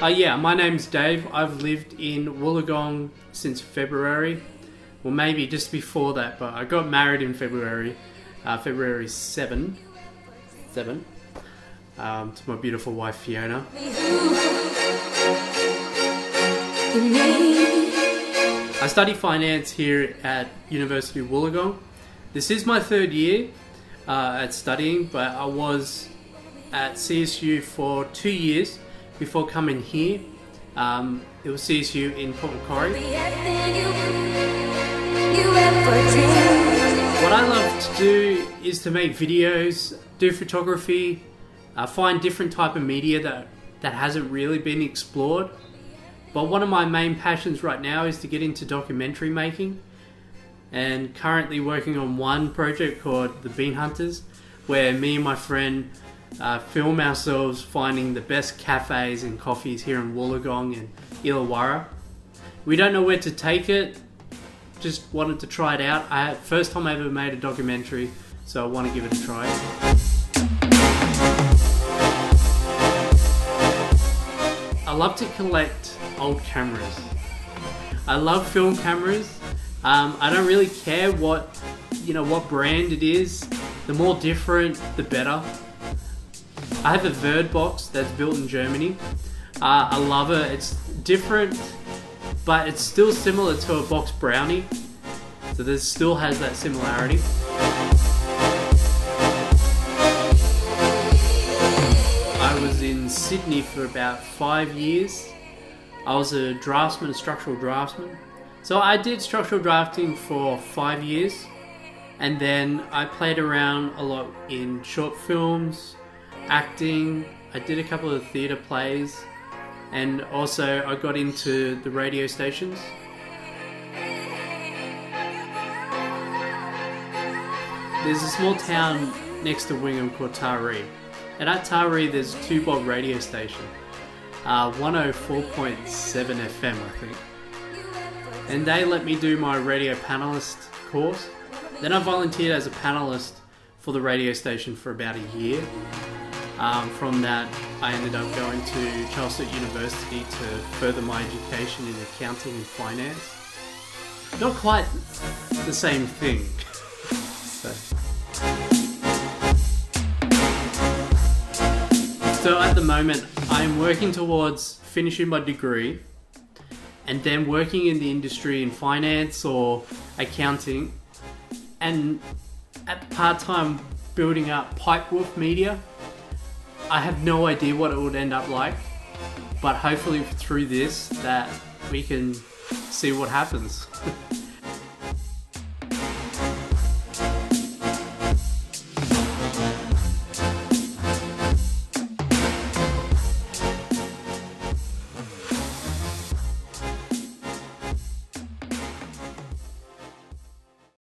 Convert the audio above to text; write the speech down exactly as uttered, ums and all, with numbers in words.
Uh, yeah, my name's Dave. I've lived in Wollongong since February. Well, maybe just before that, but I got married in February, uh, February seventh, seven, um, to my beautiful wife Fiona. I study finance here at University of Wollongong. This is my third year uh, at studying, but I was at C S U for two years before coming here. Um, it was C S U in Port Macquarie. What I love to do is to make videos, do photography, uh, find different type of media that, that hasn't really been explored. But one of my main passions right now is to get into documentary making, and currently working on one project called The Bean Hunters, where me and my friend uh, film ourselves finding the best cafes and coffees here in Wollongong and Illawarra. We don't know where to take it, just wanted to try it out. I first time I ever made a documentary, so I want to give it a try. I love to collect old cameras. I love film cameras. Um, I don't really care what, you know, what brand it is. The more different, the better. I have a Verd box that's built in Germany. Uh, I love it. It's different, but it's still similar to a box brownie. So this still has that similarity. I was in Sydney for about five years. I was a draftsman, a structural draftsman. So I did structural drafting for five years, and then I played around a lot in short films, acting. I did a couple of theatre plays, and also I got into the radio stations. There's a small town next to Wingham called Taree, and at Taree there's a two bob radio station. Uh, one oh four point seven F M, I think. And they let me do my radio panelist course. Then I volunteered as a panelist for the radio station for about a year. Um, from that, I ended up going to Charles Sturt University to further my education in accounting and finance. Not quite the same thing. So. So at the moment, I'm working towards finishing my degree and then working in the industry in finance or accounting, and at part-time building up Pipewolf Media. I have no idea what it would end up like, but hopefully through this that we can see what happens.